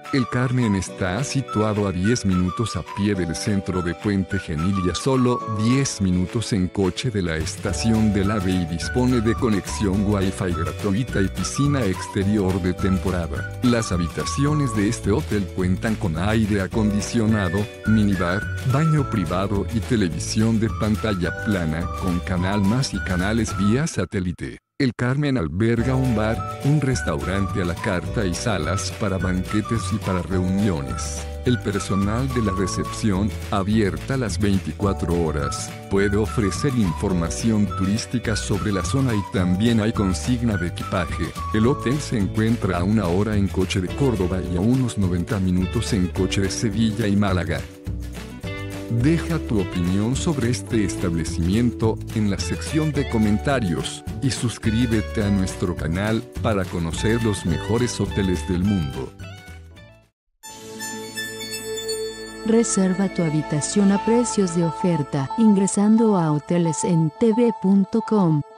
El Carmen está situado a 10 minutos a pie del centro de Puente Genil y a solo 10 minutos en coche de la estación del AVE y dispone de conexión Wi-Fi gratuita y piscina exterior de temporada. Las habitaciones de este hotel cuentan con aire acondicionado, minibar, baño privado y televisión de pantalla plana con Canal Más y canales vía satélite. El Carmen alberga un bar, un restaurante a la carta y salas para banquetes y para reuniones. El personal de la recepción, abierta las 24 horas, puede ofrecer información turística sobre la zona y también hay consigna de equipaje. El hotel se encuentra a 1 hora en coche de Córdoba y a unos 90 minutos en coche de Sevilla y Málaga. Deja tu opinión sobre este establecimiento en la sección de comentarios y suscríbete a nuestro canal para conocer los mejores hoteles del mundo. Reserva tu habitación a precios de oferta ingresando a hotelesentv.com.